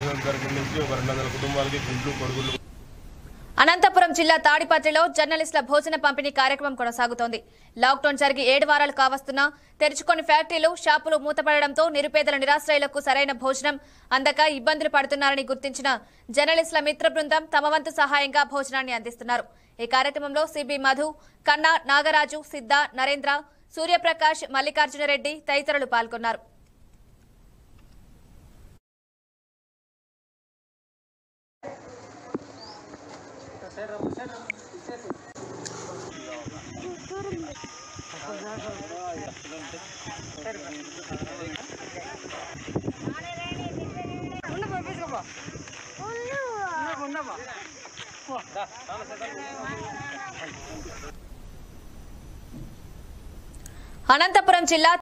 నియోజకవర్గం నుంచి ఒక 200 కుటుంబాలకి గుండ్లు కొడుగులు. అనంతపురం జిల్లా తాడిపత్రిలో జర్నలిస్టుల భోజన పంపిణీ కార్యక్రమం కొనసాగుతోంది. లాక్డౌన్ జరిగి 7 వారాలు కావస్తున్నా తెరుచుకొని ఫ్యాక్టరీలు, షాపులు మూతపడడంతో నిరుపేదల నిరాశ్రయులకు సరైన భోజనం అందక ఇబ్బందులు పడుతున్నారని గుర్తించిన జర్నలిస్టుల మిత్ర బృందం తమ వంతు సహాయంగా భోజనాన్ని అందిస్తున్నారు. ఈ కార్యక్రమంలో సిబి మధు, కన్నా నాగరాజు, సిద్ధ, నరేంద్ర, సూర్యప్రకాష్, మల్లికార్జునరెడ్డి తదితరులు పాల్గొన్నారు. అనంతపురం జిల్లా